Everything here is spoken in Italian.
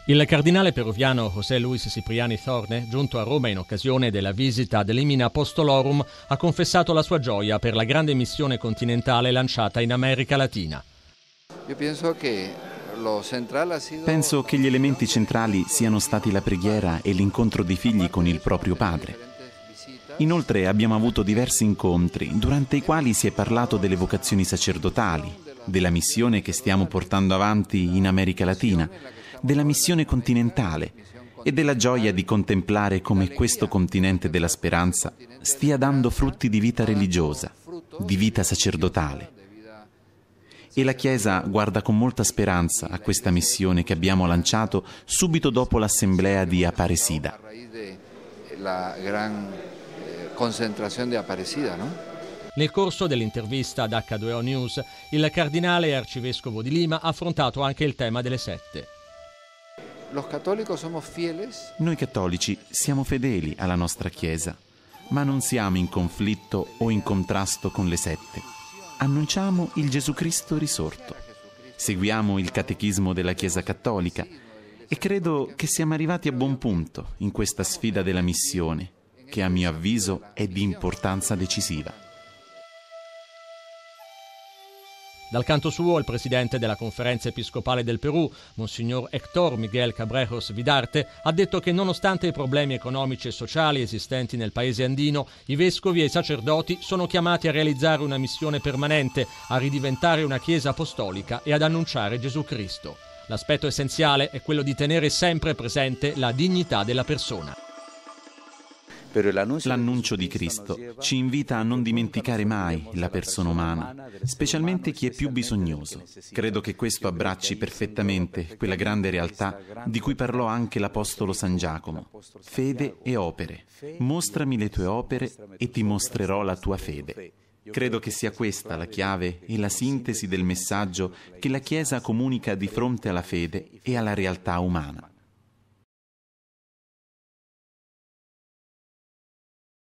Il cardinale peruviano José Luis Cipriani Thorne, giunto a Roma in occasione della visita ad Limina Apostolorum, ha confessato la sua gioia per la grande missione continentale lanciata in America Latina. Penso che gli elementi centrali siano stati la preghiera e l'incontro dei figli con il proprio padre. Inoltre abbiamo avuto diversi incontri, durante i quali si è parlato delle vocazioni sacerdotali, della missione che stiamo portando avanti in America Latina, della missione continentale e della gioia di contemplare come questo continente della speranza stia dando frutti di vita religiosa, di vita sacerdotale. E la Chiesa guarda con molta speranza a questa missione che abbiamo lanciato subito dopo l'assemblea di Aparecida. Concentrazione di Aparecida, no? Nel corso dell'intervista ad H2O News, il cardinale e arcivescovo di Lima ha affrontato anche il tema delle sette. Noi cattolici siamo fedeli alla nostra Chiesa, ma non siamo in conflitto o in contrasto con le sette. Annunciamo il Gesù Cristo risorto. Seguiamo il catechismo della Chiesa cattolica e credo che siamo arrivati a buon punto in questa sfida della missione, che a mio avviso è di importanza decisiva. Dal canto suo, il presidente della Conferenza Episcopale del Perù, Monsignor Héctor Miguel Cabrejos Vidarte, ha detto che nonostante i problemi economici e sociali esistenti nel paese andino, i vescovi e i sacerdoti sono chiamati a realizzare una missione permanente, a ridiventare una Chiesa apostolica e ad annunciare Gesù Cristo. L'aspetto essenziale è quello di tenere sempre presente la dignità della persona. L'annuncio di Cristo ci invita a non dimenticare mai la persona umana, specialmente chi è più bisognoso. Credo che questo abbracci perfettamente quella grande realtà di cui parlò anche l'Apostolo San Giacomo. Fede e opere. Mostrami le tue opere e ti mostrerò la tua fede. Credo che sia questa la chiave e la sintesi del messaggio che la Chiesa comunica di fronte alla fede e alla realtà umana.